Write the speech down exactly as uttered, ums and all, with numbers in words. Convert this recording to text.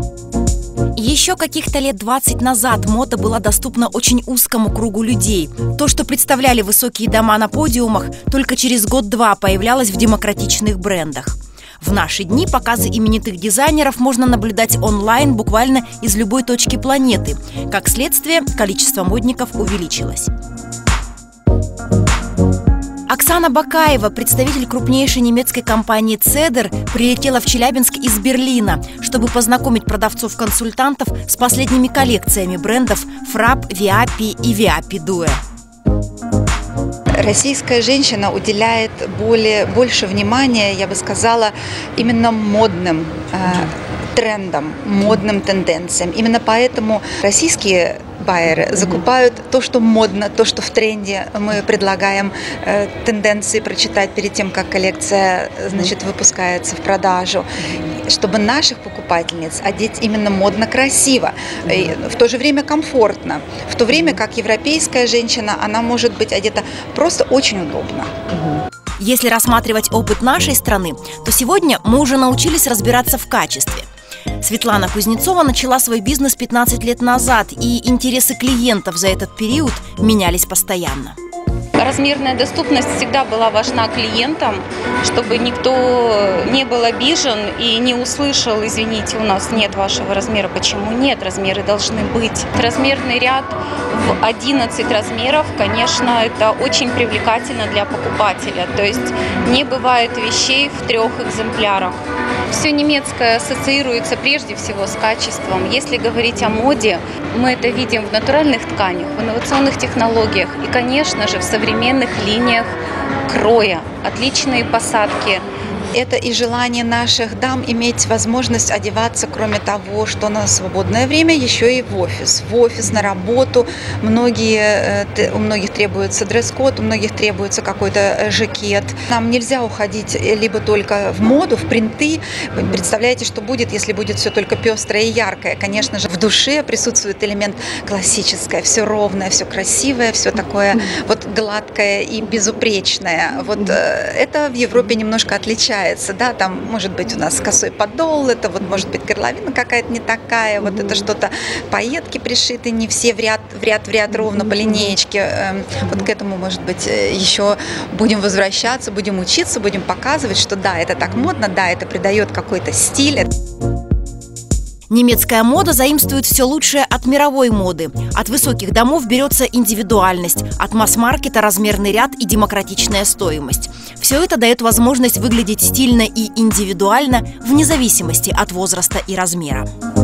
Еще каких-то лет двадцать назад мода была доступна очень узкому кругу людей. То, что представляли высокие дома на подиумах, только через год-два появлялось в демократичных брендах. В наши дни показы именитых дизайнеров можно наблюдать онлайн буквально из любой точки планеты. Как следствие, количество модников увеличилось. Оксана Бакаева, представитель крупнейшей немецкой компании «Цедер», прилетела в Челябинск из Берлина, чтобы познакомить продавцов-консультантов с последними коллекциями брендов «Фрап», «Виапи» и «Виапи Due». Российская женщина уделяет более, больше внимания, я бы сказала, именно модным э, трендам, модным тенденциям. Именно поэтому российские байеры закупают то, что модно, то, что в тренде. Мы предлагаем э, тенденции прочитать перед тем, как коллекция, значит, выпускается в продажу, чтобы наших покупательниц одеть именно модно-красиво, и в то же время комфортно. В то время как европейская женщина, она может быть одета просто очень удобно. Если рассматривать опыт нашей страны, то сегодня мы уже научились разбираться в качестве. Светлана Кузнецова начала свой бизнес пятнадцать лет назад, и интересы клиентов за этот период менялись постоянно. Размерная доступность всегда была важна клиентам, чтобы никто не был обижен и не услышал: извините, у нас нет вашего размера. Почему нет? Размеры должны быть. Размерный ряд в одиннадцать размеров, конечно, это очень привлекательно для покупателя. То есть не бывает вещей в трех экземплярах. Все немецкое ассоциируется прежде всего с качеством. Если говорить о моде, мы это видим в натуральных тканях, в инновационных технологиях и, конечно же, в современных линиях кроя, отличные посадки. Это и желание наших дам иметь возможность одеваться, кроме того, что на свободное время, еще и в офис. В офис, на работу. Многие, у многих требуется дресс-код, у многих требуется какой-то жакет. Нам нельзя уходить либо только в моду, в принты. Вы представляете, что будет, если будет все только пестрое и яркое? Конечно же, в душе присутствует элемент классическое, все ровное, все красивое, все такое вот гладкое и безупречное. Вот это в Европе немножко отличается. Да, там может быть у нас косой подол, это вот может быть горловина какая-то не такая, вот это что-то пайетки пришиты, не все в ряд, в ряд, в ряд ровно по линеечке. Вот к этому, может быть, еще будем возвращаться, будем учиться, будем показывать, что да, это так модно, да, это придает какой-то стиль. Немецкая мода заимствует все лучшее от мировой моды. От высоких домов берется индивидуальность, от масс-маркета размерный ряд и демократичная стоимость. Все это дает возможность выглядеть стильно и индивидуально вне зависимости от возраста и размера.